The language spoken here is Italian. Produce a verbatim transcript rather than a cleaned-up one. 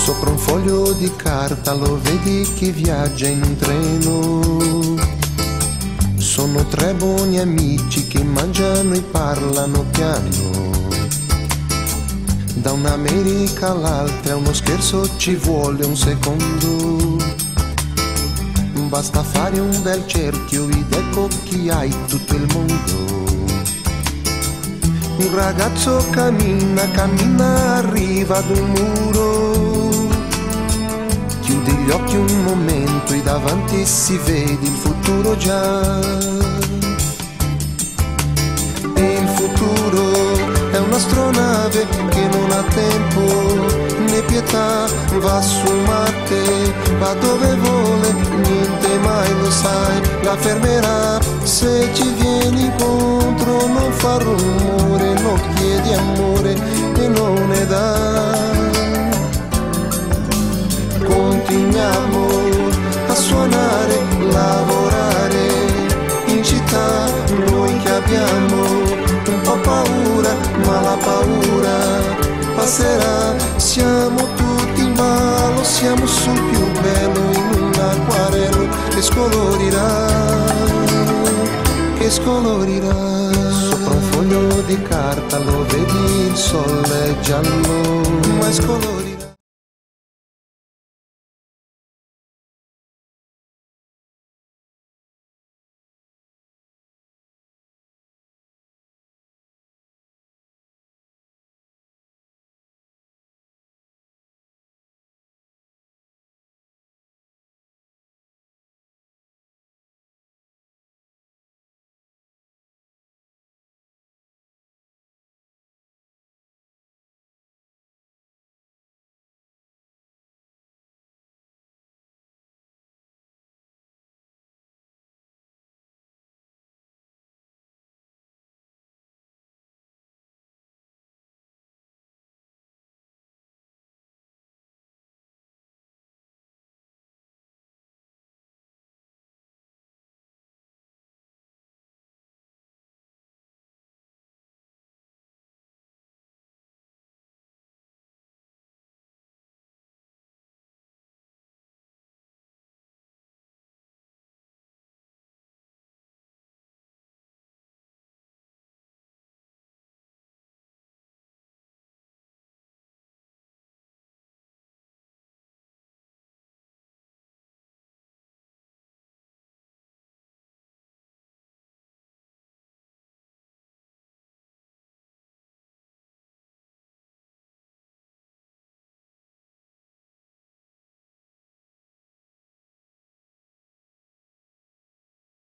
Sopra un foglio di carta lo vedi che viaggia in un treno. Sono tre buoni amici che mangiano e parlano piano. Da un'America all'altra uno scherzo ci vuole un secondo. Basta fare un bel cerchio ed ecco che hai tutto il mondo. Un ragazzo cammina, cammina, arriva ad un muro. Chiude gli occhi un momento e davanti si vede il futuro già. E il futuro è un'astronave che non ha tempo né pietà, va su Marte, va dove vuole, niente mai lo sai, la fermerà. Se ci vieni incontro non fa rumore, non chiedi amore e non ne dà. Continuiamo a suonare, lavorare in città, noi che abbiamo un po' paura, ma la paura passerà. Siamo tutti in ballo, siamo sul più bello in un acquarello che scolorirà, che scolorirà. Sopra un foglio di carta lo vedi, il sole è giallo, ma scolorirà.